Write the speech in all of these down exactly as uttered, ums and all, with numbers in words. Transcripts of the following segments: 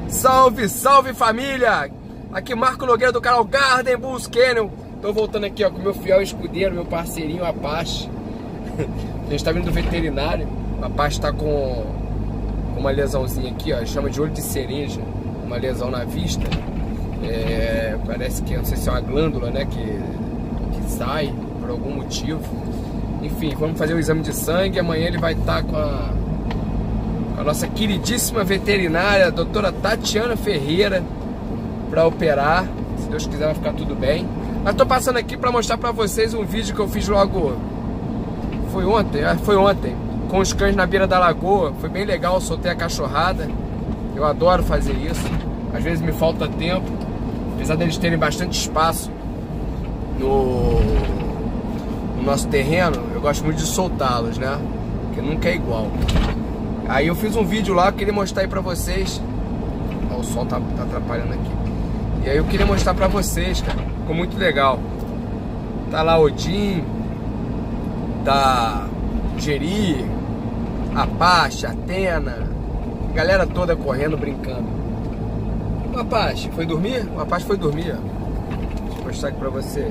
Salve, salve família! Aqui Marco Nogueira do canal Garden Bulls Canyon. Tô voltando aqui ó, com o meu fiel escudeiro, meu parceirinho Apache. A gente tá vindo do veterinário. O Apache tá com uma lesãozinha aqui, ó, chama de olho de cereja. Uma lesão na vista. É, parece que, não sei se é uma glândula, né, que, que sai por algum motivo. Enfim, vamos fazer o exame de sangue. Amanhã ele vai estar com a, com a nossa queridíssima veterinária, a doutora Tatiana Ferreira, para operar. Se Deus quiser vai ficar tudo bem. Mas tô passando aqui para mostrar para vocês um vídeo que eu fiz logo... Foi ontem? Ah, foi ontem. Com os cães na beira da lagoa. Foi bem legal, soltei a cachorrada. Eu adoro fazer isso. Às vezes me falta tempo. Apesar deles terem bastante espaço no, no nosso terreno, eu gosto muito de soltá-los, né? Porque nunca é igual. Aí eu fiz um vídeo lá, eu queria mostrar aí pra vocês. Ó, o sol tá, tá atrapalhando aqui. E aí eu queria mostrar pra vocês, cara. Ficou muito legal. Tá lá Odin, tá Geri, Apache, Atena, galera toda correndo, brincando. O Apache foi dormir? O Apache foi dormir, ó. Deixa eu mostrar aqui pra vocês.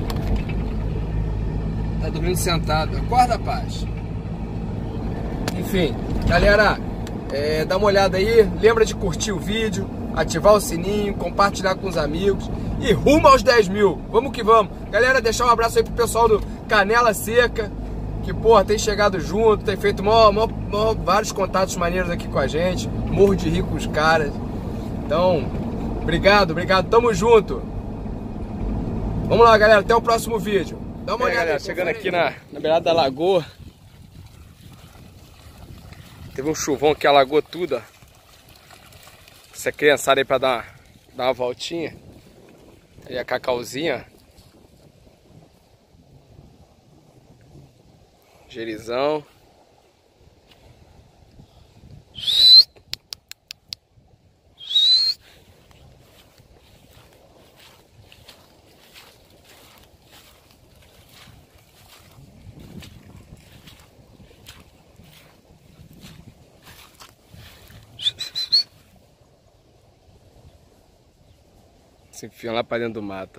Tá dormindo sentado. Acorda, Apache. Enfim, galera, é, dá uma olhada aí. Lembra de curtir o vídeo, ativar o sininho, compartilhar com os amigos. E rumo aos dez mil. Vamos que vamos. Galera, deixar um abraço aí pro pessoal do Canela Seca, que, porra, tem chegado junto, tem feito mó, mó, mó, vários contatos maneiros aqui com a gente. Morro de rir com os caras. Então, obrigado, obrigado, tamo junto. Vamos lá, galera, até o próximo vídeo. Dá uma é, olhada, galera, aí, chegando aqui na, na beirada da lagoa. Teve um chuvão que alagou tudo, ó. Essa criançada aí pra dar, dar uma voltinha. Aí a Cacauzinha. Gerizão. Se enfiam lá pra dentro do mato.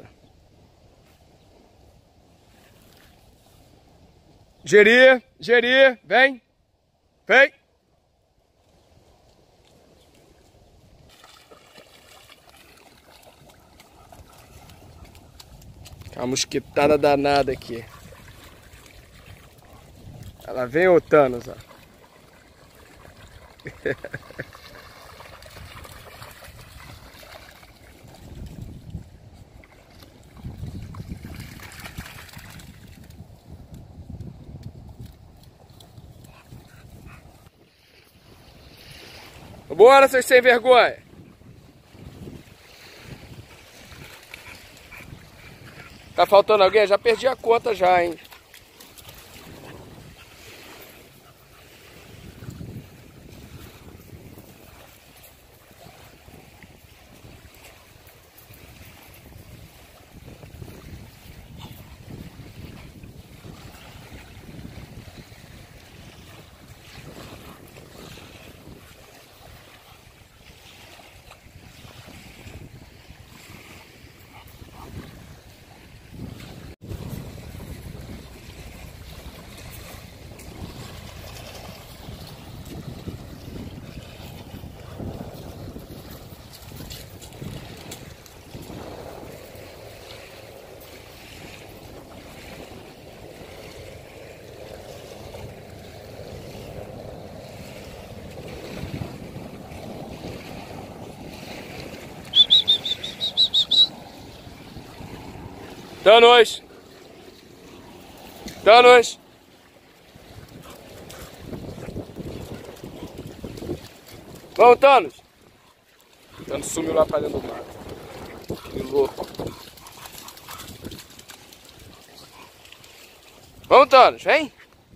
Geri, Geri, vem, vem. Uma mosquitada danada aqui. Ela vem o Thanos, ó. Bora, seus sem vergonha! Tá faltando alguém? Já perdi a conta já, hein? Thanos! Thanos! Vamos, Thanos! Thanos sumiu lá pra dentro do mato. Que louco! Vamos, Thanos, vem!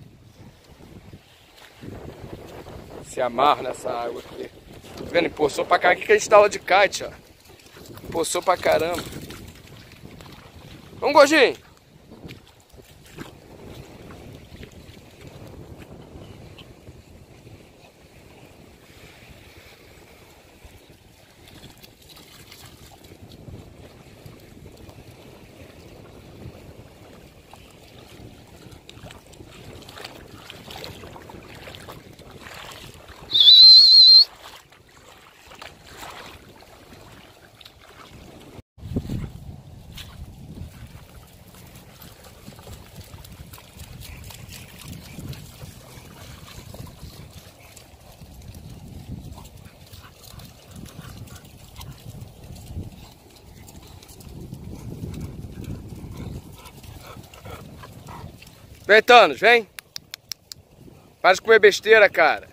Se amarra nessa água aqui. Tá vendo? Empoçou pra caramba. Aqui que a gente dá aula de kite, ó. Empoçou pra caramba. Vamos, Gordinho! Vem, Thanos, vem. Para de comer besteira, cara.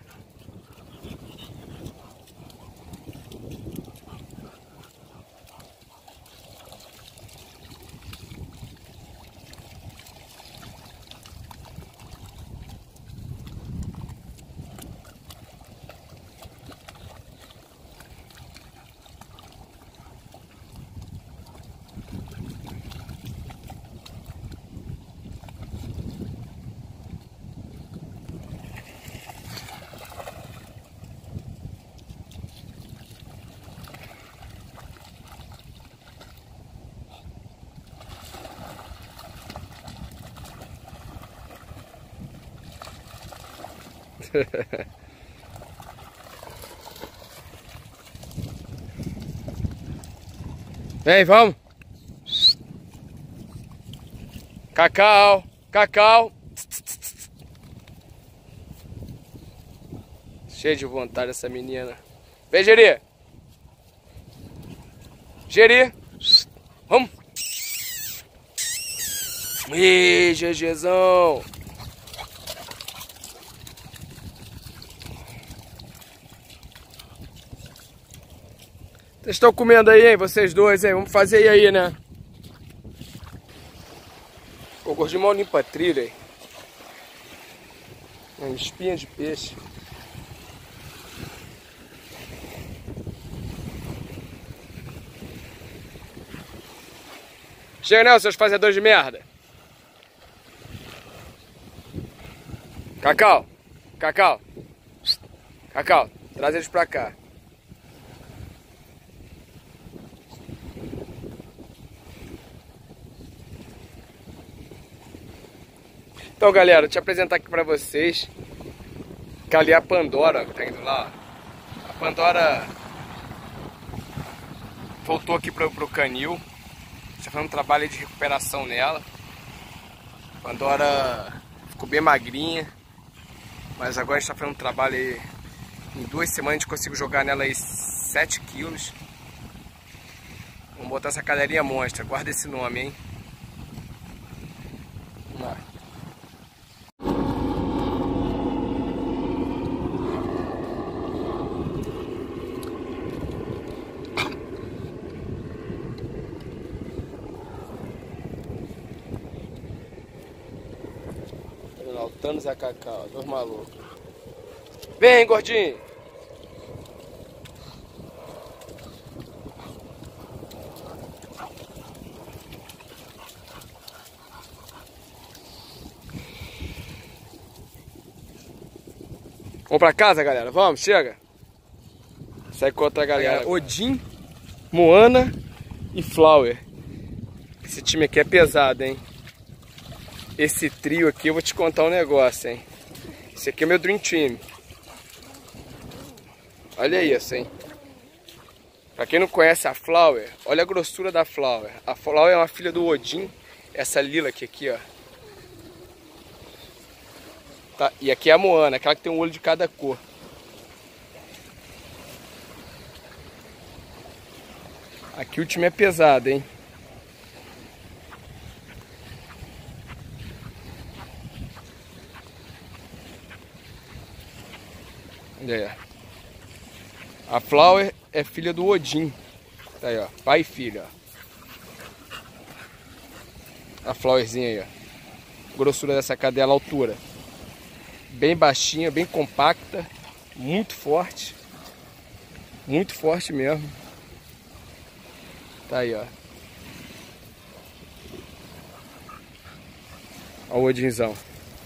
Vem, vamos. Cacau, Cacau. Cheio de vontade essa menina. Vem, Geri. Geri. Vamos. Ih, GGzão. Vocês estão comendo aí, hein? Vocês dois, hein? Vamos fazer aí, né? O gordinho mal limpa a trilha, hein? Uma espinha de peixe. Chega, né, seus fazedores de merda. Cacau, Cacau, Cacau, traz eles pra cá. Então, galera, vou te apresentar aqui pra vocês que ali é a Pandora, que tá indo lá. A Pandora voltou aqui pro, pro canil. Está fazendo um trabalho de recuperação nela. A Pandora ficou bem magrinha, mas agora a gente tá fazendo um trabalho aí. Em duas semanas a gente conseguiu jogar nela aí sete quilos. Vamos botar essa cadelinha monstra, guarda esse nome, hein? Vamos lá. O Thanos e a Cacau, dois malucos. Vem, gordinho! Vamos pra casa, galera? Vamos, chega! Sai com outra galera. Odin, Moana e Flower. Esse time aqui é pesado, hein? Esse trio aqui, eu vou te contar um negócio, hein? Esse aqui é meu Dream Team. Olha isso, hein? Pra quem não conhece a Flower, olha a grossura da Flower. A Flower é uma filha do Odin. Essa lila aqui, aqui ó. Tá, e aqui é a Moana, aquela que tem um olho de cada cor. Aqui o time é pesado, hein? Olha aí. A Flower é filha do Odin. Tá aí, ó. Pai e filha, ó. A Flowerzinha aí, ó. Grossura dessa cadela, altura. Bem baixinha, bem compacta. Muito forte. Muito forte mesmo. Tá aí, ó. Olha o Odinzão.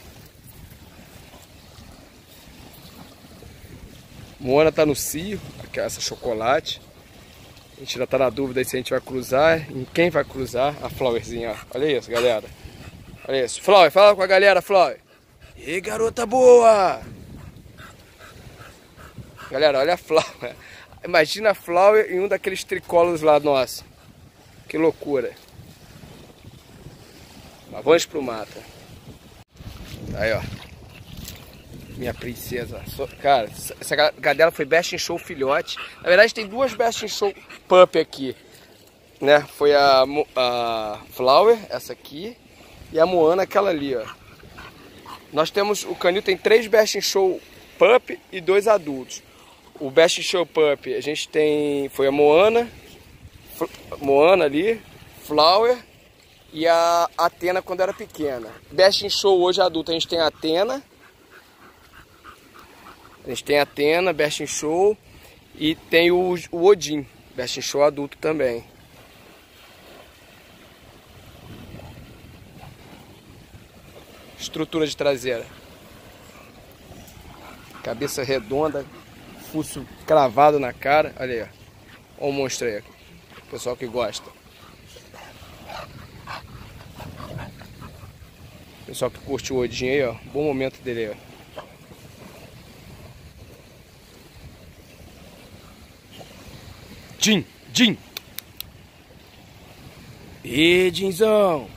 Moana tá no cio, essa chocolate. A gente já tá na dúvida se a gente vai cruzar. Em quem vai cruzar? A Flowerzinha, ó. Olha isso, galera. Olha isso. Flower, fala com a galera, Flower. E garota boa! Galera, olha a Flower. Imagina a Flower em um daqueles tricolos lá, nossa. Que loucura. Mas vamos pro mato. Aí, ó. Minha princesa. Cara, essa cadela foi Best in Show filhote. Na verdade tem duas Best in Show pup aqui, né? Foi a, a Flower, essa aqui, e a Moana, aquela ali, ó. Nós temos, o canil tem três Best in Show Pup e dois adultos. O Best in Show Pup, a gente tem, foi a Moana, Moana ali, Flower e a Atena quando era pequena. Best in Show hoje adulto, a gente tem a Atena. A gente tem a Atena, Best in Show e tem o, o Odin, Best in Show adulto também. Estrutura de traseira. Cabeça redonda, fuço cravado na cara. Olha aí, ó. Olha o monstro aí. Pessoal que gosta. Pessoal que curte o Odin aí, ó. Bom momento dele aí, ó. Jim, Jim. E Jimzão.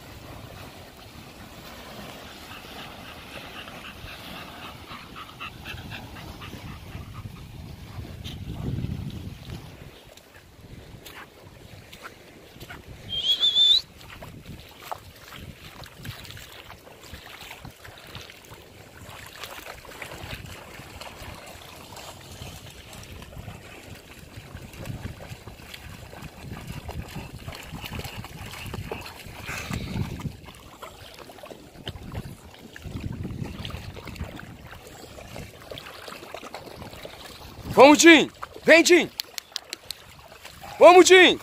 Vamos, Jim! Vem, Jim! Vamos, Jim!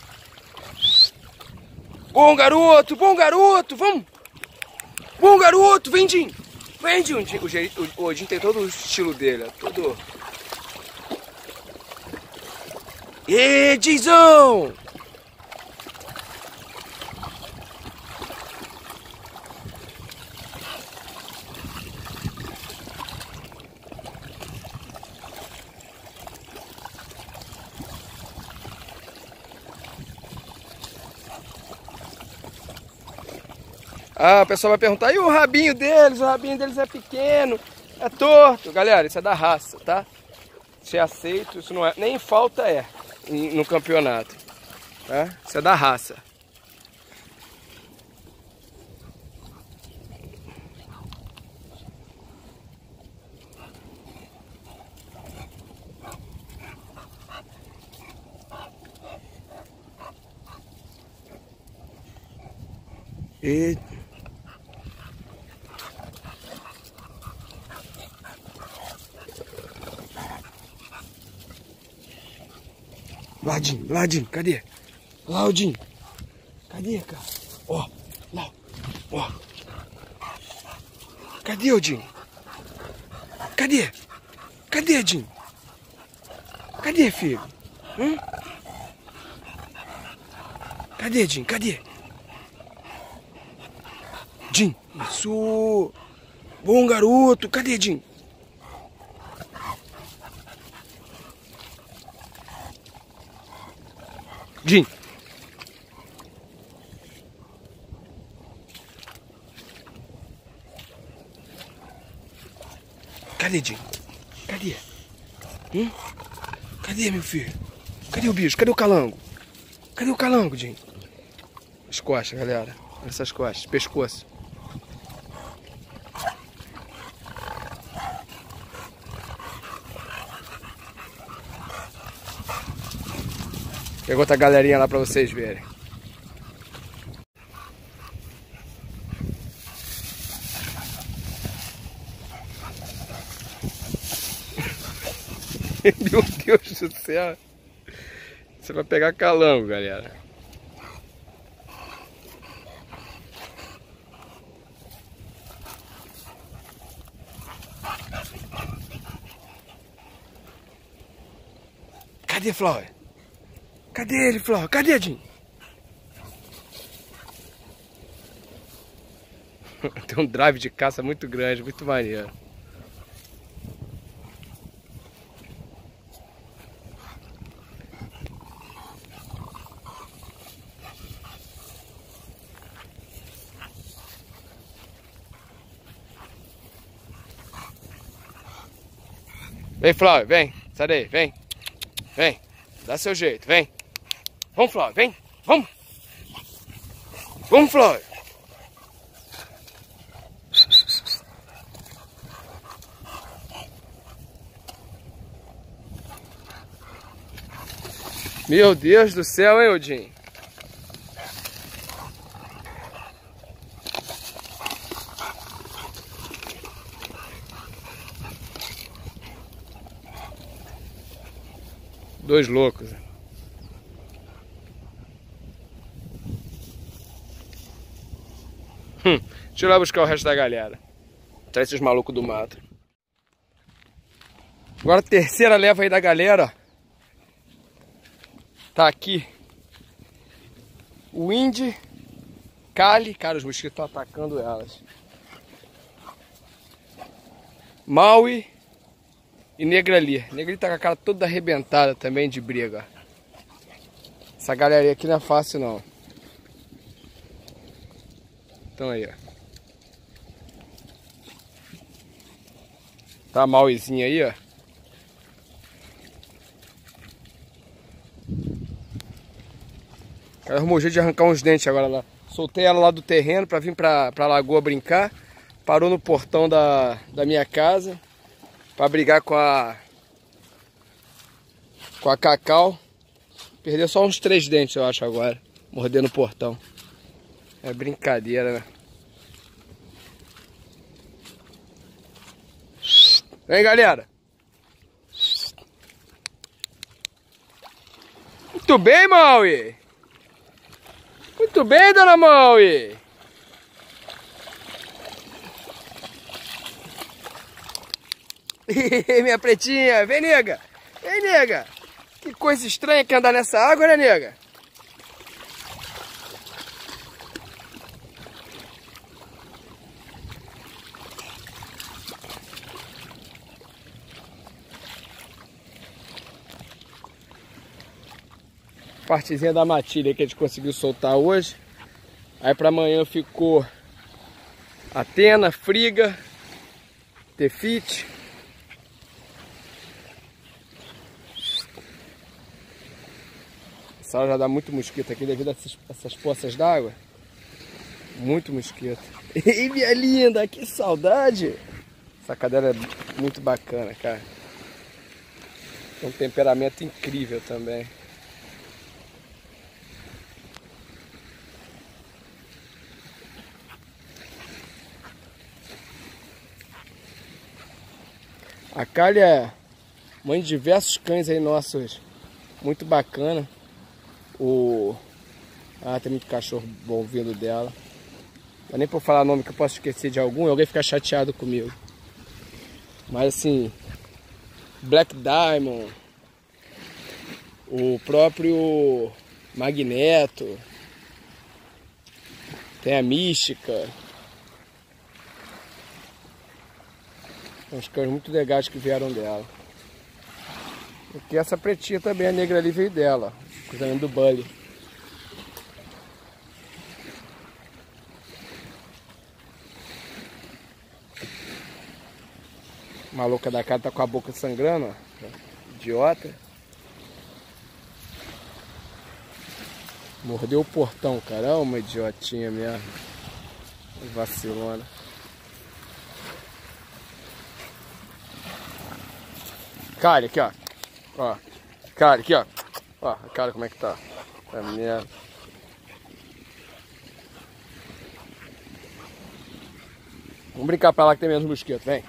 Bom garoto, bom garoto, vamos! Bom garoto, vem, Jim! Vem, Jim! O, o, o Jim tem todo o estilo dele, ó, todo... Ê, Jimzão! Ah, o pessoal vai perguntar, e o rabinho deles? O rabinho deles é pequeno, é torto. Galera, isso é da raça, tá? Se é aceito, isso não é, nem falta é no campeonato, tá? Isso é da raça. E... Ladinho, Ladinho, cadê? Laudinho, cadê, cara? Ó, lá, ó. Cadê o Jim? Cadê? Cadê, Jim? Cadê, filho? Hum? Cadê, Jim? Cadê? Jim, isso! Bom garoto, cadê, Jim? Jim! Cadê, Jim? Cadê? Hum? Cadê, meu filho? Cadê o bicho? Cadê o calango? Cadê o calango, Jim? As costas, galera. Essas costas, pescoço. Pega outra galerinha lá pra vocês verem. Meu Deus do céu. Você vai pegar calango, galera. Cadê Flower? Cadê ele, Flower? Cadê, Jim? Tem um drive de caça muito grande, muito maneiro. Vem, Flower, vem. Sai daí, vem. Vem. Dá seu jeito, vem. Vamos, Flower, vem. Vamos. Vamos, Flower. Meu Deus do céu, hein, Odin? Dois loucos. Hum, deixa eu ir lá buscar o resto da galera. Traz esses malucos do mato. Agora a terceira leva aí da galera. Tá aqui o Indy, Kali, cara, os mosquitos estão atacando elas. Maui e Negrali. Negrali tá com a cara toda arrebentada também de briga. Essa galerinha aqui não é fácil não. Então aí, ó. Tá a Mauizinha aí, ó. Ela arrumou jeito de arrancar uns dentes agora lá. Soltei ela lá do terreno pra vir pra, pra lagoa brincar. Parou no portão da, da minha casa pra brigar com a com a Cacau. Perdeu só uns três dentes, eu acho, agora. Mordendo o portão. É brincadeira, né? Vem, galera. Muito bem, Maui. Muito bem, dona Maui. Minha pretinha. Vem, nega. Vem, nega. Que coisa estranha que andar nessa água, né, nega? Partezinha da matilha que a gente conseguiu soltar hoje. Aí para amanhã ficou Atena, Friga, Tefite. Essa hora já dá muito mosquito aqui devido a essas, essas poças d'água. Muito mosquito. E minha linda, que saudade! Essa cadeira é muito bacana, cara. Tem um temperamento incrível também. A Kali é mãe de diversos cães aí nossos, muito bacana. O... Ah, tem muito cachorro bom vindo dela. Não é nem por falar nome que eu posso esquecer de algum, alguém ficar chateado comigo. Mas assim, Black Diamond, o próprio Magneto, tem a Mística. Uns cães muito legais que vieram dela. E essa pretinha também, a negra ali veio dela, cruzamento do Bully. Maluca da cara tá com a boca sangrando, ó. Idiota. Mordeu o portão, cara. É uma idiotinha mesmo. Vacilona. Cara, aqui, ó. Ó. Cara, aqui, ó. Ó, a cara como é que tá. Tá merda. Vamos brincar pra lá que tem menos mosquito, vem.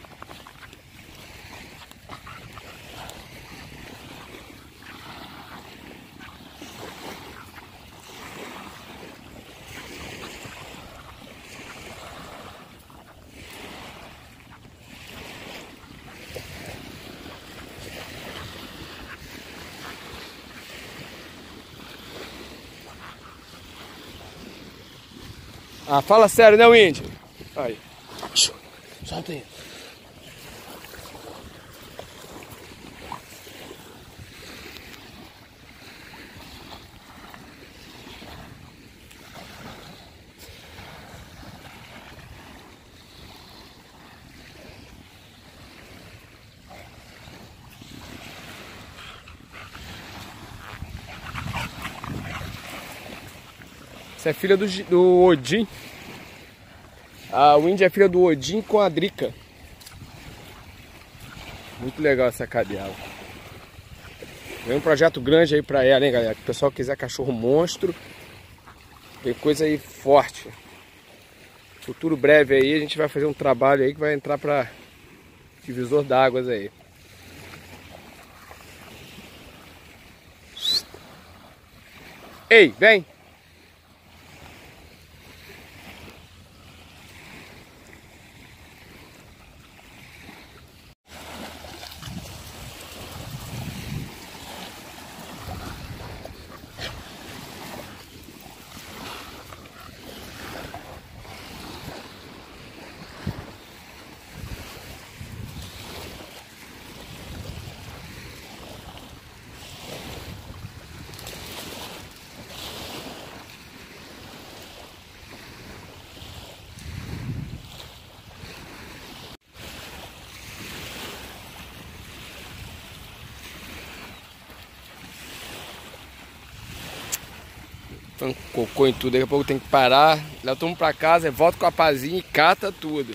Ah, fala sério, né, Indy? Aí. Solta aí. Essa é filha do, do Odin. A Indy é filha do Odin com a Drica. Muito legal essa cadela. Vem um projeto grande aí pra ela, hein, galera? Se o pessoal quiser cachorro monstro, tem coisa aí forte. Futuro breve aí, a gente vai fazer um trabalho aí que vai entrar pra divisor d'águas aí. Ei, vem! Então, cocô em tudo, daqui a pouco tem que parar, leva todo mundo pra casa, volta com a pazinha e cata tudo.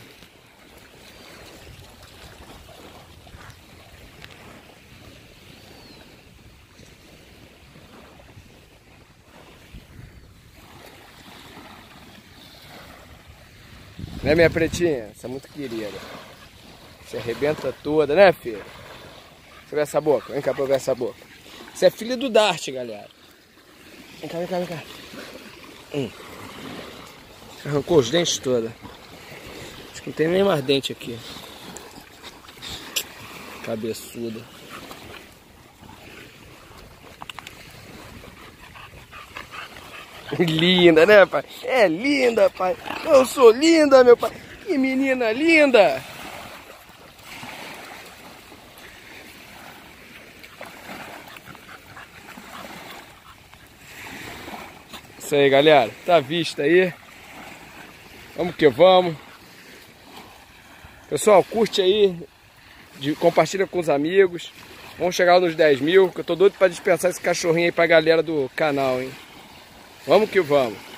Né, minha pretinha? Você é muito querida. Você arrebenta toda, né, filha? Deixa eu ver essa boca, vem cá pra eu ver essa boca. Você é filha do Dart, galera. Vem cá, vem cá, vem cá. Hum. Arrancou os dentes todos. Acho que não tem nem mais dente aqui. Cabeçuda. Linda, né, pai? É linda, pai. Eu sou linda, meu pai. Que menina linda. Isso aí, galera. Tá vista aí. Vamos que vamos. Pessoal, curte aí. De, compartilha com os amigos. Vamos chegar nos dez mil. Que eu tô doido pra dispensar esse cachorrinho aí pra galera do canal, hein? Vamos que vamos.